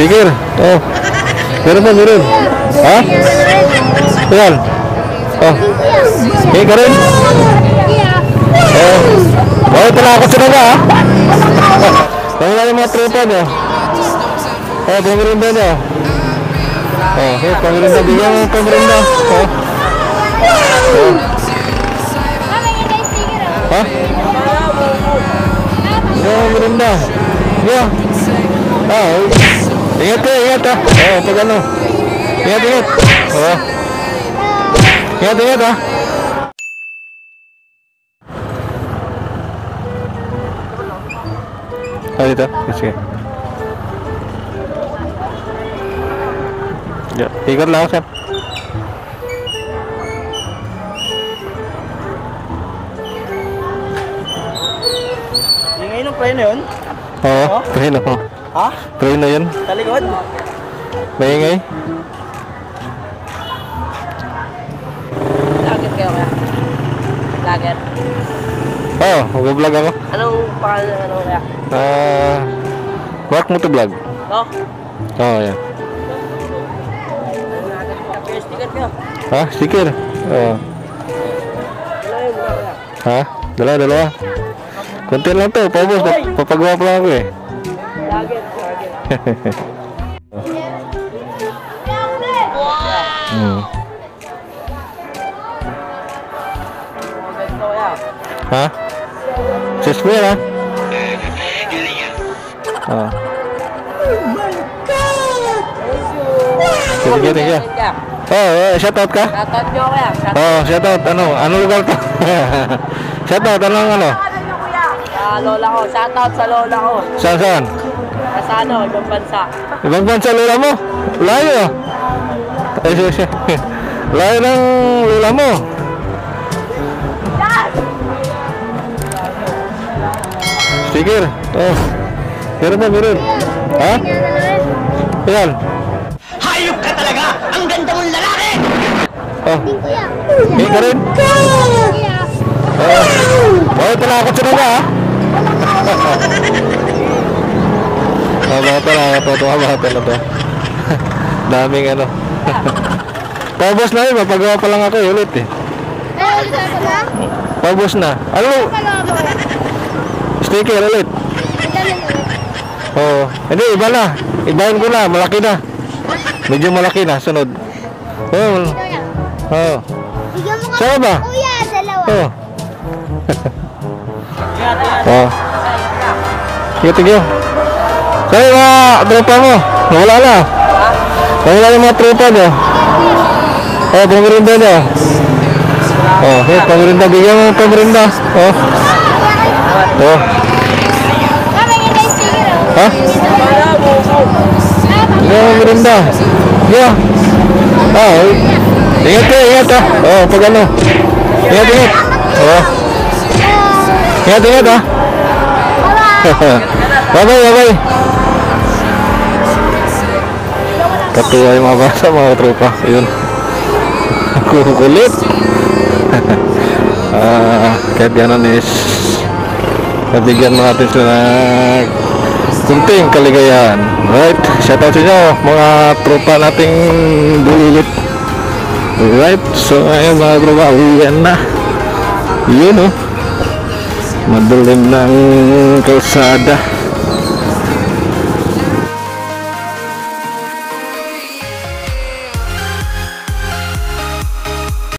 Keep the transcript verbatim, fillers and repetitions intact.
Pikir. Oh. Meron ba, meron? Ha? Ayan. Oh. Eh, karin? Oh. Oh, pala ako sila ba, ha? Kaya nga yung mga tropa niya. Oh, pamirinda niya. Oh, hey, pamirinda. Bigyan mo pamirinda. Oh. Oh. Ha? Bigyan mo pamirinda. Yeah. Ah, ingat ka, ingat ha. Oh, pag ano. Ingat, ingat. Oh. Ingat, ingat ha. Ah, dito. Sige. Ya, ikot lang, sir. Ngayon ang play na yun? Oo, play na po. Ha? Play na yun. Sa likod? Maingay. Lager kayo kaya? Lager? Oo, mag-vlog ako. Anong pangalan ano kaya? Ah, work mo to vlog. Oh? Oo, yan. Sticker kayo? Ha? Sticker? Oo. Wala yun, wala kaya? Ha? Dalawa, dalawa. Konti lang to, paubos. Papagawa pa lang ako eh. Lager, lager. Hmm. Ganito kaya? Ha? Sis mo yan ha? Oo. Sige, sige. Oh, eh, shoutout ka? Shoutout nyo kaya? Oh, shoutout. Ano? Ano lugar to? Shoutout. Anong ano? Sa lola ko. Shoutout sa lola ko. Saan, saan? Sa ano, ibang bansa. Ibang bansa lola mo? Layo. Ay, sige, sige. Layo ng lola mo. Sticker. Oh. Meron ba, meron? Ha? Ayan. Hayop ka talaga! Ang ganda mong lalaki! Oh. May ka rin? Oh. Oh, talakot sila ba, ha? Oh, mga talakot to. Mga talakot to. Daming ano. Paubos na yun. Mapagawa pa lang ako eh, ulit eh. Paubos na. Ano? Sticker ulit. Oo. Hindi, iba na. Ibahin ko na. Malaki na. Medyo malaki na. Sunod. Oo. Oo. Saan ba? Kuya, dalawa. Oo. Oo. Sige, sige. Saan yung mga tropa mo? Nawala na. Nawala yung mga tropa nyo. Oo, pamirinda nyo. Oo, okay, pamirinda. Bigyan mo pamirinda. Oo. Oo. Ha? Bigyan mo pamirinda. Yeah. Ah, ingat ka, ingat ha. Oo, pag ano. Ingat, ingat. Oo. Ingat, ingat ha. Bye-bye, bye-bye. Katuwa yung mga basa, mga tropa. Yun. Kukulit. Ah, kahit gano'n is nabigyan mo natin sila ng kunting kaligayahan. Right, shoutout sa inyo mga tropa nating bulilit. Right, so ayun mga tropa, uwian na. Yun oh, madilim ng kalsada.